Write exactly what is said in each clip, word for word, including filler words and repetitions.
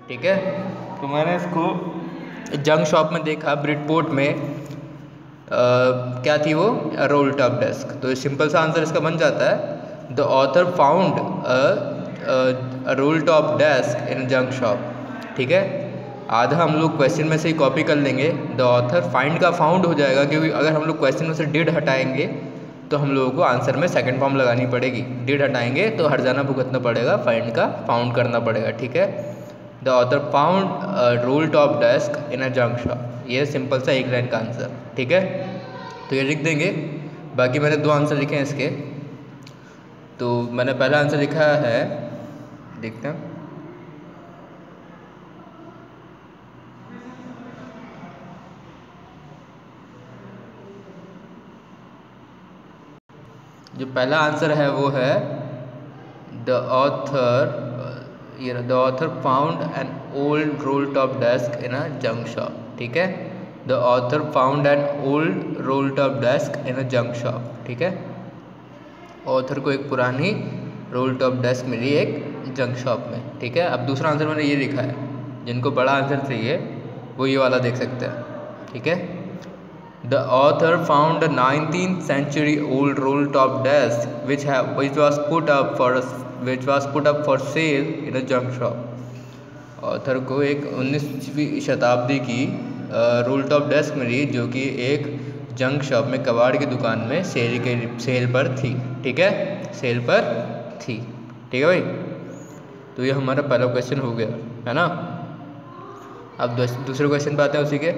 ठीक है। तो मैंने इसको जंक शॉप में देखा, ब्रिडपोर्ट में आ, क्या थी वो, रोल टॉप डेस्क। तो सिंपल सा आंसर इसका बन जाता है, the author found a roll top desk in junk shop. ठीक है, आधा हम लोग क्वेश्चन में से ही कॉपी कर लेंगे, द ऑथर फाइंड का फाउंड हो जाएगा, क्योंकि अगर हम लोग क्वेश्चन में से डिड हटाएंगे तो हम लोगों को आंसर में सेकंड फॉर्म लगानी पड़ेगी। डिड हटाएंगे तो हर्जाना भुगतना पड़ेगा, फाइंड का फाउंड करना पड़ेगा। ठीक है, the author found roll top desk in a junk shop, ये सिंपल सा एक लाइन का आंसर। ठीक है, तो ये लिख देंगे। बाकी मैंने दो आंसर लिखे हैं इसके। तो मैंने पहला आंसर लिखा है, देखते हैं, जो पहला आंसर है वो है the author the author found an old roll top desk in a junk shop. ठीक है, the author found an old roll top desk in a junk shop. ठीक है, ऑथर को एक पुरानी रोल टॉप डेस्क मिली एक जंक शॉप में। ठीक है, अब दूसरा आंसर मैंने ये लिखा है, जिनको बड़ा आंसर चाहिए वो ये वाला देख सकते हैं। ठीक है, the author found a nineteenth century old roll top desk which have which was put up for which was put up for sale in a junk shop. Author को एक उन्नीसवीं शताब्दी की रोल टॉप डेस्क मिली, जो कि एक junk shop में, कबाड़ की दुकान में सेल के सेल पर थी। ठीक है, सेल पर थी। ठीक है भाई, तो ये हमारा पहला क्वेश्चन हो गया है ना। अब दूसरे क्वेश्चन पे आते हैं उसी के।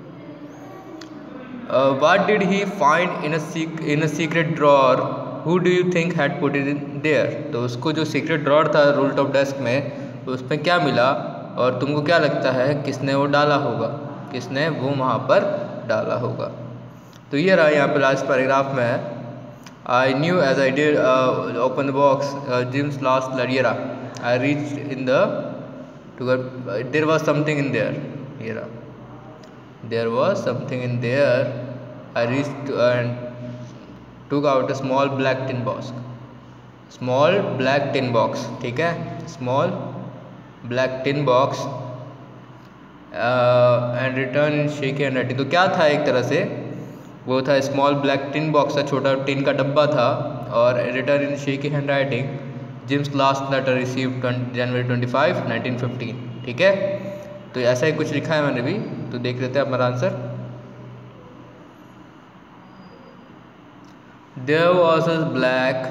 What did he find in in a secret drawer, who do you think had put it in there. तो उसको जो सीक्रेट ड्रॉर था रोल टॉप डेस्क में, तो उसमें क्या मिला और तुमको क्या लगता है किसने वो डाला होगा, किसने वो वहाँ पर डाला होगा। तो ये रहा यहाँ पे लास्ट पैराग्राफ में है, I knew as I did open the box Jim's last लरियरा I reach in the to there was something in there. ये रहा, there was something in there, I reached and took out a small black tin box, small black tin box। ठीक है, small black tin box and return in shaky handwriting। तो क्या था, एक तरह से वो था स्मॉल ब्लैक टिन बॉक्स था, छोटा टिन का डब्बा था, और return in shaky hand writing, Jim's last letter receive January twenty five nineteen fifteen. ठीक है, तो ऐसा ही कुछ लिखा है मैंने भी, तो देख लेते हैं हमारा answer. There was a black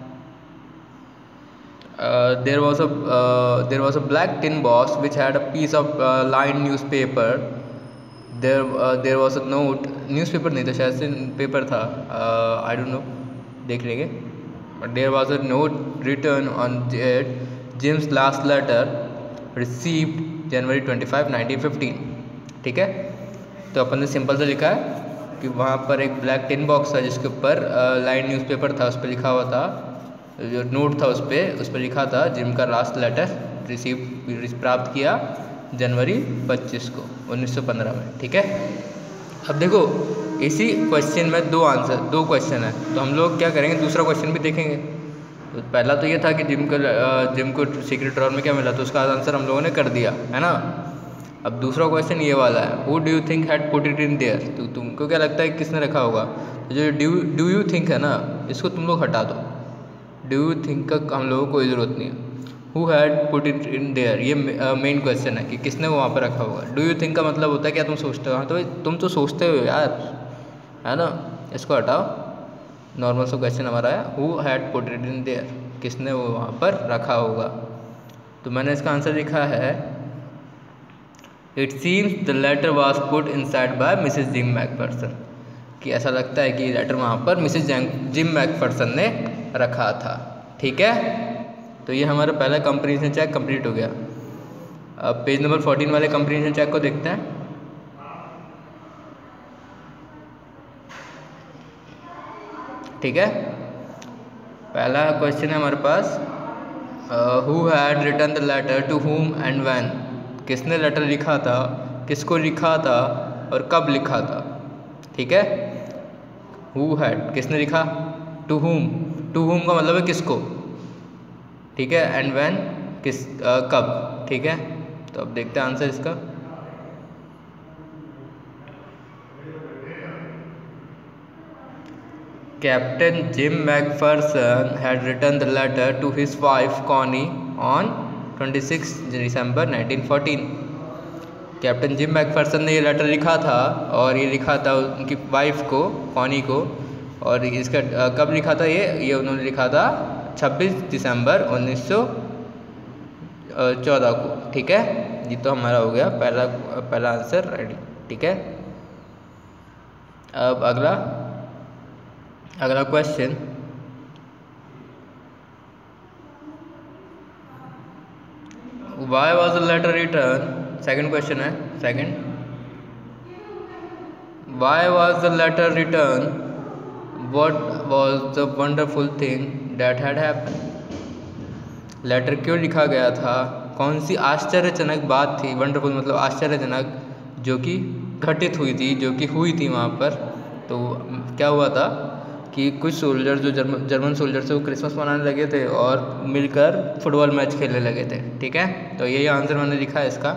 there was a there was a black tin box which had a piece of line news paper. There there was a note, news paper नहीं था शायद से, पेपर था, आई डोंट नो, देख लेंगे। But there was a note return on it, Jim's last letter received January twenty five nineteen fifteen. ठीक है, तो अपन ने सिंपल से लिखा है कि वहाँ पर एक ब्लैक टिन बॉक्स था जिसके ऊपर लाइन न्यूज़पेपर था, उस पर लिखा हुआ था, जो नोट था उस पर उस पर लिखा था जिम का लास्ट लेटर रिसीव प्राप्त किया जनवरी पच्चीस को उन्नीस सौ पंद्रह में। ठीक है, अब देखो इसी क्वेश्चन में दो आंसर दो क्वेश्चन है, तो हम लोग क्या करेंगे, दूसरा क्वेश्चन भी देखेंगे। तो पहला तो ये था कि जिम को जिम को सीक्रेट ड्रॉर में क्या मिला, तो उसका आंसर हम लोगों ने कर दिया है ना। अब दूसरा क्वेश्चन ये वाला है, who do you think had put it in there. तो तुमको क्या लगता है किसने रखा होगा। तो जो डू डू यू थिंक है ना, इसको तुम लोग हटा दो, डू यू थिंक का हम लोगों को कोई ज़रूरत नहीं है। Who had put it in there, ये मेन क्वेश्चन है कि किसने वो वहाँ पर रखा होगा। डू यू थिंक का मतलब होता है क्या तुम सोचते हो। हाँ तो तुम तो सोचते हो यार, है ना, इसको हटाओ। नॉर्मल सा क्वेश्चन हमारा है, who had put it in there, किसने वो वहाँ पर रखा होगा। तो मैंने इसका आंसर लिखा है, it seems the letter was put inside by Mrs Jim McPherson, कि ऐसा लगता है कि लेटर वहाँ पर मिसेस जिम मैकफर्सन ने रखा था। ठीक है, तो ये हमारा पहला कंप्रीहेंशन चेक कंप्लीट हो गया। अब पेज नंबर फोर्टीन वाले कंप्रीहेंशन चेक को देखते हैं। ठीक है, पहला क्वेश्चन है हमारे पास, who had written the letter to whom and when, किसने लेटर लिखा था, किसको लिखा था और कब लिखा था। ठीक है, हु हैड किसने लिखा, टू हुम टू हुम का मतलब है किसको। ठीक है, एंड व्हेन किस आ, कब। ठीक है, तो अब देखते हैं आंसर इसका। Captain Jim McPherson had written the letter to his wife Connie on twenty-sixth December nineteen fourteen. Captain Jim McPherson ने ये लेटर लिखा था और ये लिखा था उनकी वाइफ को, कॉनी को। और इसका कब लिखा था ये ये उन्होंने लिखा था छब्बीस दिसंबर उन्नीस सौ चौदह को। ठीक है, ये तो हमारा हो गया पहला पहला आंसर रेडी। ठीक है, अब अगला अगला question, why was the letter return. Second question है, second, why was the letter return, what was the wonderful thing that had happen. Letter क्यों लिखा गया था, कौन सी आश्चर्यजनक बात थी, वंडरफुल मतलब आश्चर्यजनक, जो कि घटित हुई थी, जो कि हुई थी वहाँ पर। तो क्या हुआ था कि कुछ सोल्जर जो जर्मन जर्मन सोल्जर थे वो क्रिसमस मनाने लगे थे और मिलकर फुटबॉल मैच खेलने लगे थे। ठीक है, तो यही आंसर मैंने लिखा है इसका।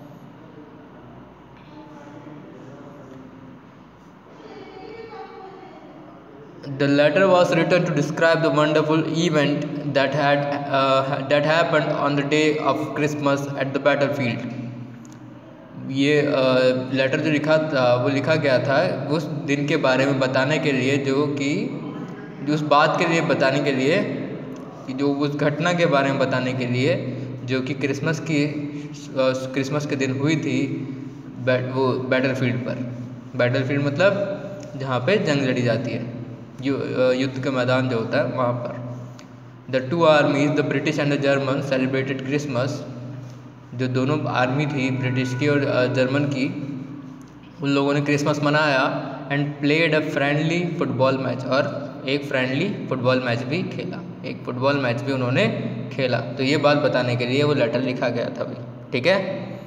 The letter was written to describe the wonderful event that had uh, that happened on the day of Christmas at the battlefield. ये लेटर uh, जो लिखा था वो लिखा गया था उस दिन के बारे में बताने के लिए, जो कि जो उस बात के लिए बताने के लिए कि जो उस घटना के बारे में बताने के लिए जो कि क्रिसमस की क्रिसमस के दिन हुई थी बैट वो बैटलफील्ड पर। बैटलफील्ड मतलब जहाँ पे जंग लड़ी जाती है, युद्ध का मैदान जो होता है वहाँ पर। The two armies, the British and the German, celebrated Christmas. जो दोनों आर्मी थी, ब्रिटिश की और जर्मन की, उन लोगों ने क्रिसमस मनाया। And played a friendly football match, और एक फ्रेंडली फुटबॉल मैच भी खेला, एक फुटबॉल मैच भी उन्होंने खेला। तो ये बात बताने के लिए वो लेटर लिखा गया था भाई। ठीक है,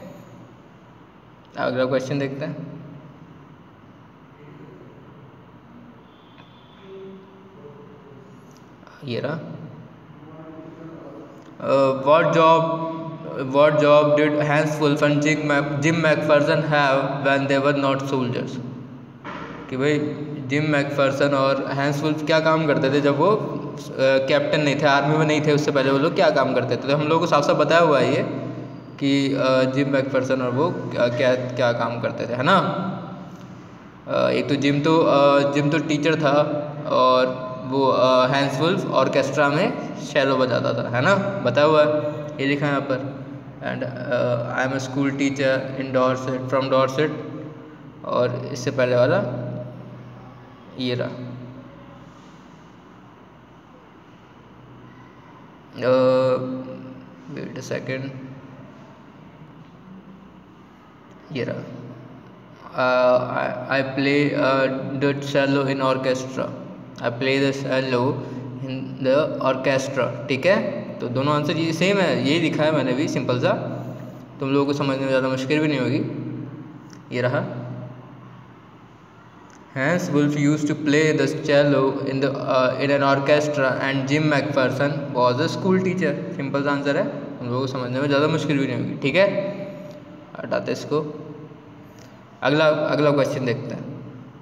अगला क्वेश्चन देखते हैं। ये रहा, what job what job did Hans Wolf and Jim McPherson have when they were not soldiers. कि भाई जिम मैकफर्सन और हैंस वुल्फ क्या काम करते थे जब वो कैप्टन uh, नहीं थे, आर्मी में नहीं थे, उससे पहले वो लोग क्या काम करते थे। तो हम लोगों को साफ साफ बताया हुआ है ये कि uh, जिम मैकफर्सन और वो क्या क्या, क्या काम करते थे, है ना। uh, एक तो जिम तो uh, जिम तो टीचर था और वो हैंस वुल्फ ऑर्केस्ट्रा में शैलो बजाता था, है ना, बताया हुआ है, ये लिखा है यहाँ पर। And I am a school teacher in Dorset, from Dorset. और इससे पहले वाला ये रहा, वेट अ सेकेंड, ये रहा, I play the cello in orchestra, I play the cello in the orchestra. ठीक है, तो दोनों आंसर ये सेम है, यही लिखा है मैंने भी, सिंपल सा, तुम लोगों को समझने में ज़्यादा मुश्किल भी नहीं होगी। ये रहा, Hans Wolf used to play the cello in the in an orchestra and Jim McPherson was a school teacher. Simple सा आंसर है, तुम लोगों को समझने में ज़्यादा मुश्किल भी नहीं होगी। ठीक है, हटाते इसको, अगला अगला क्वेश्चन देखते हैं।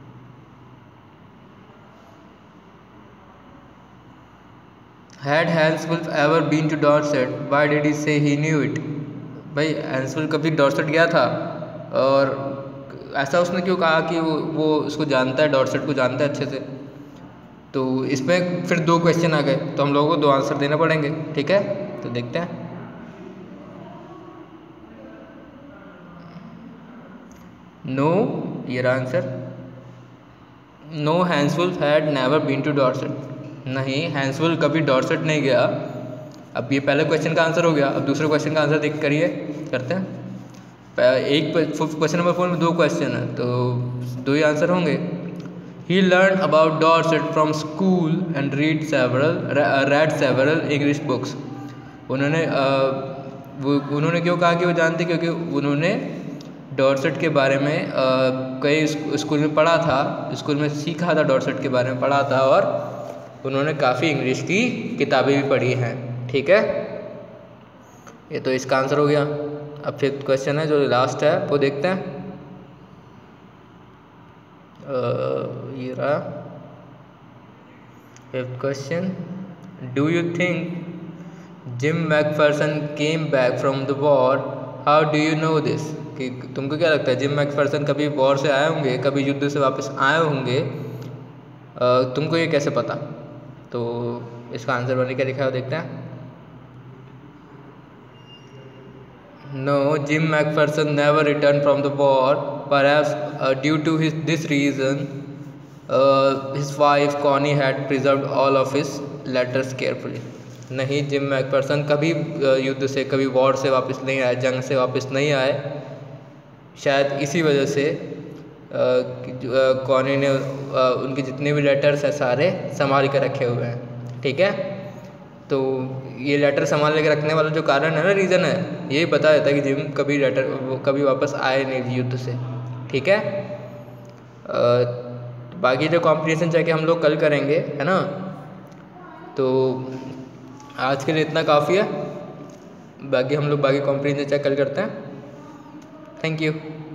Had Hans Wolf ever been to Dorset? Why did he say he knew it? भाई हैंस वुल्फ कभी डॉर्सेट गया था और ऐसा उसने क्यों कहा कि वो वो उसको जानता है, डॉर्सेट को जानता है अच्छे से। तो इसमें फिर दो क्वेश्चन आ गए, तो हम लोगों को दो आंसर देना पड़ेंगे। ठीक है, तो देखते हैं। नो, ये रहा answer, no Hans Wolf had never been to Dorset. नहीं, हैंस वुल्फ कभी डॉर्सेट नहीं गया। अब ये पहले क्वेश्चन का आंसर हो गया, अब दूसरे क्वेश्चन का आंसर देख करिए, करते हैं। एक क्वेश्चन नंबर फोर में दो क्वेश्चन है, तो दो ही आंसर होंगे। He learn about Dorset from school and read several read several English books. उन्होंने वो उन्होंने क्यों कहा कि वो जानते, क्योंकि उन्होंने डॉर्सेट के बारे में कई स्कूल में पढ़ा था, स्कूल में सीखा था, डॉर्सेट के बारे में पढ़ा था, और उन्होंने काफ़ी इंग्लिश की किताबें भी पढ़ी हैं। ठीक है, ये तो इसका आंसर हो गया। अब फिफ्थ क्वेश्चन है जो लास्ट है वो देखते हैं। ये रहा fifth question. Do you think Jim McPherson came back from the war? How do you know this? कि तुमको क्या लगता है जिम मैकफर्सन कभी वॉर से आए होंगे, कभी युद्ध से वापस आए होंगे, तुमको ये कैसे पता? तो इसका आंसर बनने क्या लिखा है देखते हैं। No, Jim McPherson never return from the war, perhaps due to his this reason his wife Connie had preserved all of his letters carefully. नहीं, जिम मैकफर्सन कभी युद्ध से, कभी वॉर से वापस नहीं आए, जंग से वापस नहीं आए, शायद इसी वजह से कॉनी ने उनके जितने भी लेटर्स हैं सारे संभाल के रखे हुए हैं। ठीक है, तो ये लेटर संभाल के रखने वाला जो कारण है ना, रीज़न है, यही बता देता है कि जिम कभी लेटर वो कभी वापस आए नहीं युद्ध से। ठीक है, बाकी जो कॉम्प्रिहेंशन चेक हम लोग कल करेंगे, है ना। तो आज के लिए इतना काफ़ी है, बाकी हम लोग बाकी कॉम्प्रिहेंशन चेक कल करते हैं। Thank you.